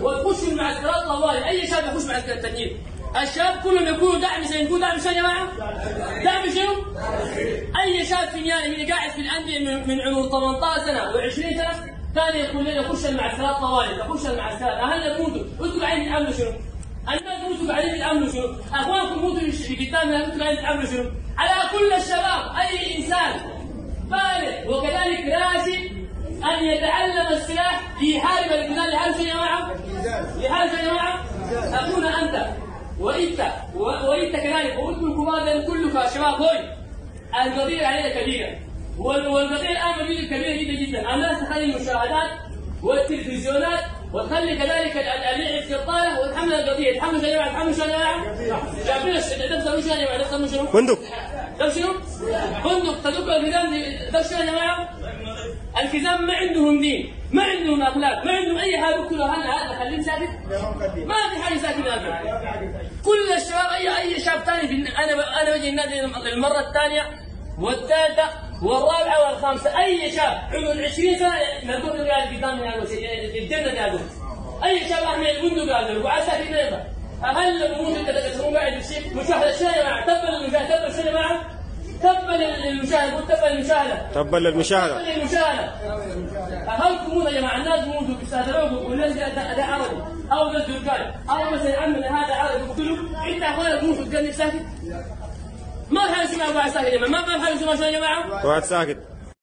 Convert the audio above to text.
وتخش المعسكرات طوالي. اي شاب يخش معسكر التجنيد، الشباب كلهم يكونوا دعم شنو؟ يكون دعم شنو يا جماعه؟ دعم شنو؟ اي شاب في اللي قاعد في الانديه من عمر 18 سنه و20 سنه كان يقول لنا خش المعسكرات طوالي، خش المعسكرات، اهلنا يموتوا، انتم قاعدين تتعاملوا شنو؟ الناس يموتوا قاعدين يتعاملوا شنو؟ اخوانكم يموتوا في قدامنا، انتم قاعدين تتعاملوا شنو؟ على كل الشباب، اي انسان بالغ وكذلك راشد ان يتعلم السلاح ليحارب القتال. لحارب شنو يا جماعه؟ لحارب شنو يا جماعه؟ اخونا انت وانت كذلك وانتم الكبار كلكم شباب هوي. القضيه علينا كبيره، والقضيه الان قضيه كبيره جدا جدا. الناس تخلي المشاهدات والتلفزيونات وتخلي كذلك اللعب في الطاوله وتحمل القضيه. تحمل شنو يا جماعه؟ تحمل شنو يا جماعه؟ جايبين تبصروا شنو يا جماعه؟ تبصروا شنو؟ بندق. ده شنو؟ بندق. تدق الكذاب ده شنو يا جماعه؟ الكذاب ما عندهم دين، ما عندهم اخلاق، ما عندهم اي حاجه. كله هذا خليه ساكت، ما في حاجه ساكت ابدا. كل الشباب اي شاب ثاني انا بجي النادي المره الثانيه والثالثه والرابعه والخامسه، اي شاب عمره 20 سنه نقول قاعد قدامنا الجنه قاعد. اي شاب احمل البندق قاعد وعلى ساكت نيبه. اهل بموت انت تقسمون قاعد يمشي مشاهده شنو يا جماعه؟ تبا للمشاهده، تبا شنو يا جماعه؟ تبا للمشاهده، تبا للمشاهده، تبا للمشاهده، تبا للمشاهده. اهلكم موت يا جماعه، الناس موتوا بيستهدروكم والناس ده عربي او ده تركي او مثلا عمنا هذا عربي يقتلوا، انت اخوانك موتوا تقول ساكت؟ ما في حاجه اسمها واحد ساكت يا جماعه، ما في حاجه اسمها شنو يا جماعه؟ واحد ساكت.